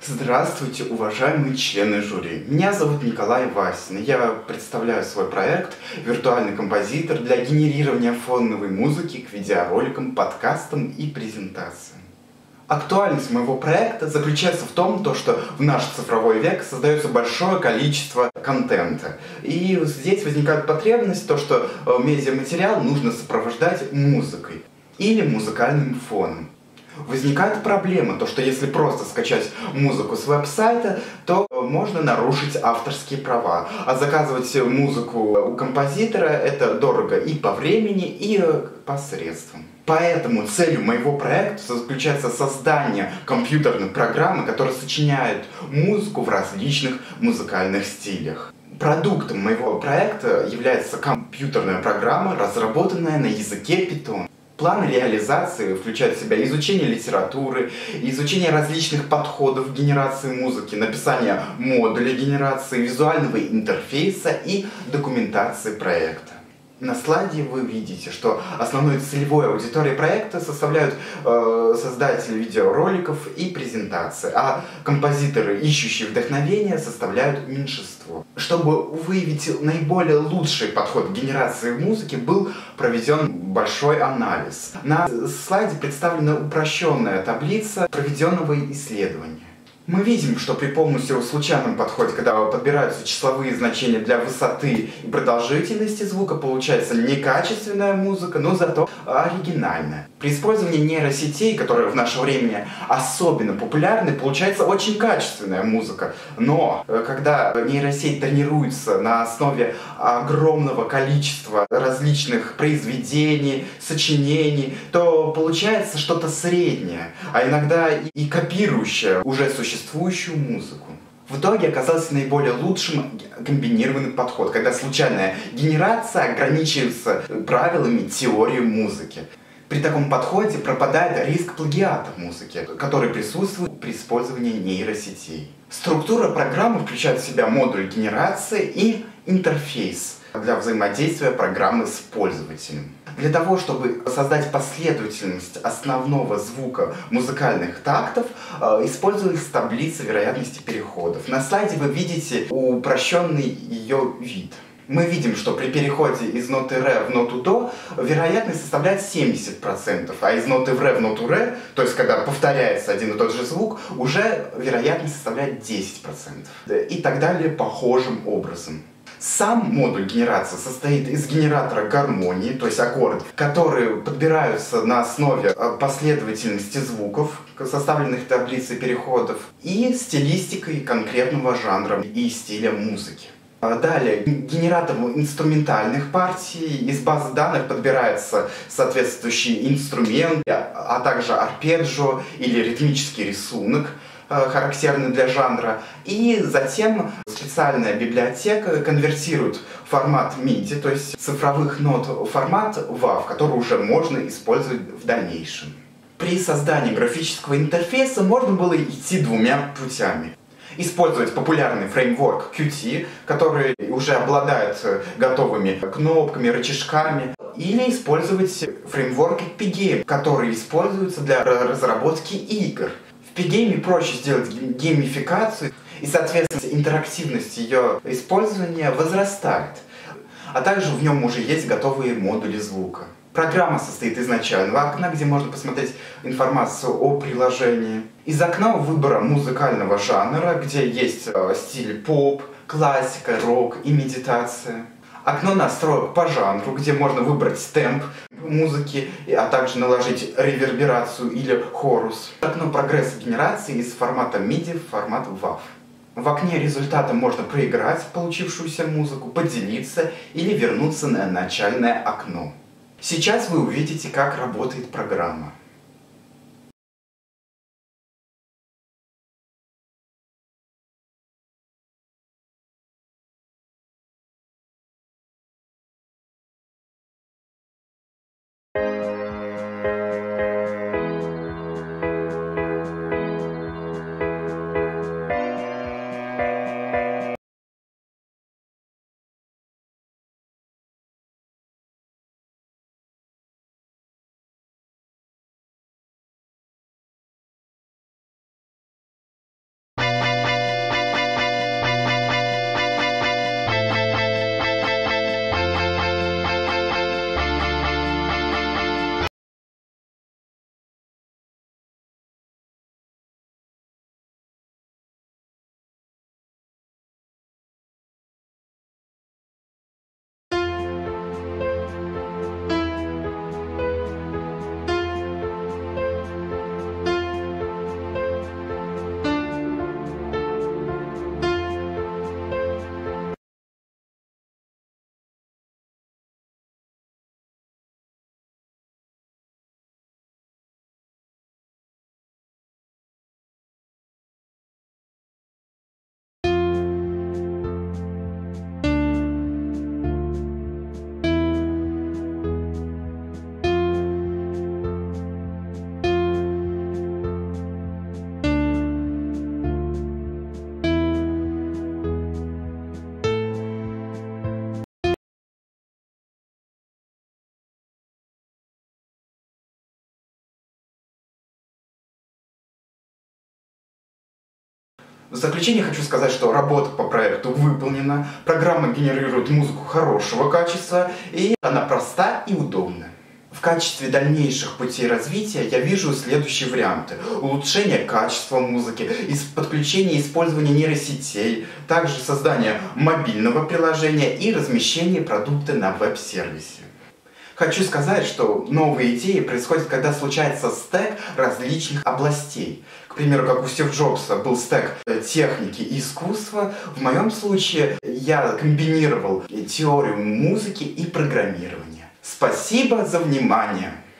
Здравствуйте, уважаемые члены жюри. Меня зовут Николай Васин. Я представляю свой проект «Виртуальный композитор» для генерирования фоновой музыки к видеороликам, подкастам и презентациям. Актуальность моего проекта заключается в том, что в наш цифровой век создается большое количество контента. И здесь возникает потребность, что медиаматериал нужно сопровождать музыкой или музыкальным фоном. Возникает проблема, что если просто скачать музыку с веб-сайта, то можно нарушить авторские права. А заказывать музыку у композитора это дорого и по времени, и по средствам. Поэтому целью моего проекта заключается создание компьютерной программы, которая сочиняет музыку в различных музыкальных стилях. Продуктом моего проекта является компьютерная программа, разработанная на языке Python. План реализации включает в себя изучение литературы, изучение различных подходов к генерации музыки, написание модуля генерации, визуального интерфейса и документации проекта. На слайде вы видите, что основной целевой аудиторией проекта составляют создатели видеороликов и презентаций, а композиторы, ищущие вдохновение, составляют меньшинство. Чтобы выявить наиболее лучший подход к генерации музыки, был проведен большой анализ. На слайде представлена упрощенная таблица проведенного исследования. Мы видим, что при полностью случайном подходе, когда подбираются числовые значения для высоты и продолжительности звука, получается некачественная музыка, но зато оригинальная. При использовании нейросетей, которые в наше время особенно популярны, получается очень качественная музыка. Но когда нейросеть тренируется на основе огромного количества различных произведений, сочинений, то получается что-то среднее, а иногда и копирующее уже существующую музыку. В итоге оказался наиболее лучшим комбинированный подход, когда случайная генерация ограничивается правилами теории музыки. При таком подходе пропадает риск плагиата в музыке, который присутствует при использовании нейросетей. Структура программы включает в себя модуль генерации и интерфейс для взаимодействия программы с пользователем. Для того, чтобы создать последовательность основного звука музыкальных тактов, используется таблица вероятности переходов. На слайде вы видите упрощенный ее вид. Мы видим, что при переходе из ноты ре в ноту до вероятность составляет 70%, а из ноты в ре в ноту ре, то есть когда повторяется один и тот же звук, уже вероятность составляет 10%. И так далее похожим образом. Сам модуль генерации состоит из генератора гармонии, то есть аккордов, которые подбираются на основе последовательности звуков, составленных таблицей переходов, и стилистикой конкретного жанра и стиля музыки. Далее, генератор инструментальных партий. Из базы данных подбирается соответствующий инструмент, а также арпеджио или ритмический рисунок, характерный для жанра. И затем специальная библиотека конвертирует формат MIDI, то есть цифровых нот, в формат WAV, который уже можно использовать в дальнейшем. При создании графического интерфейса можно было идти двумя путями. Использовать популярный фреймворк Qt, который уже обладает готовыми кнопками, рычажками, или использовать фреймворк Pygame, который используется для разработки игр. В Pygame проще сделать геймификацию, и, соответственно, интерактивность ее использования возрастает. А также в нем уже есть готовые модули звука. Программа состоит из начального окна, где можно посмотреть информацию о приложении. Из окна выбора музыкального жанра, где есть стиль поп, классика, рок и медитация. Окно настроек по жанру, где можно выбрать темп музыки, а также наложить реверберацию или хорус. Окно прогресса генерации из формата MIDI в формат WAV. В окне результата можно проиграть получившуюся музыку, поделиться или вернуться на начальное окно. Сейчас вы увидите, как работает программа. В заключение хочу сказать, что работа по проекту выполнена, программа генерирует музыку хорошего качества, и она проста и удобна. В качестве дальнейших путей развития я вижу следующие варианты. Улучшение качества музыки, подключение и использование нейросетей, также создание мобильного приложения и размещение продукта на веб-сервисе. Хочу сказать, что новые идеи происходят, когда случается стэк различных областей. К примеру, как у Стива Джобса был стэк техники и искусства, в моем случае я комбинировал теорию музыки и программирования. Спасибо за внимание!